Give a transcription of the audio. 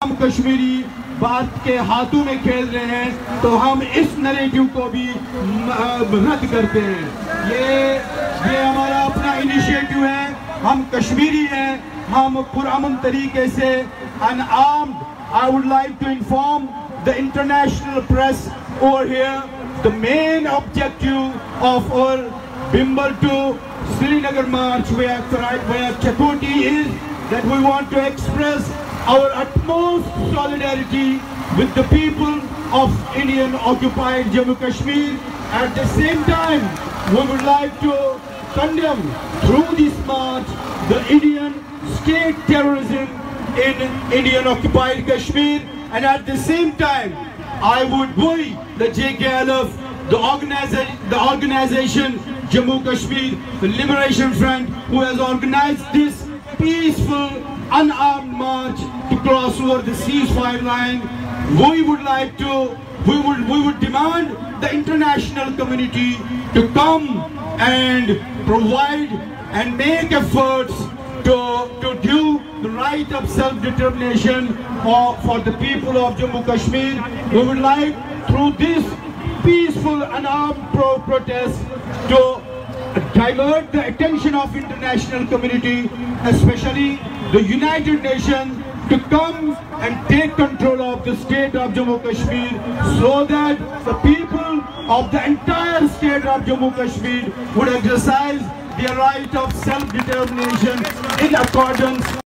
हम कश्मीरी बात के हाथों में खेल रहे हैं, तो हम इस नैरेटिव को भी रद्द करते हैं। ये हमारा अपना इनिशिएटिव है। हम कश्मीरी हैं, हम पुरअमन तरीके से unarmed. I would like to inform the international press over here, the main objective of our Bimber to Srinagar march where Chakoti is that we want to express our utmost solidarity with the people of Indian occupied Jammu Kashmir. At the same time, we would like to condemn through this march the Indian state terrorism in Indian occupied Kashmir, and at the same time I would buoy the JKLF, the organization Jammu Kashmir, the Liberation Front, who has organized this peaceful unarmed march to cross over the ceasefire line. We would demand the international community to come and provide and make efforts to do the right of self-determination for the people of Jammu Kashmir. We would like through this peaceful unarmed protest to divert the attention of international community, especially the United Nations, to come and take control of the state of Jammu Kashmir, so that the people of the entire state of Jammu Kashmir would exercise their right of self-determination in accordance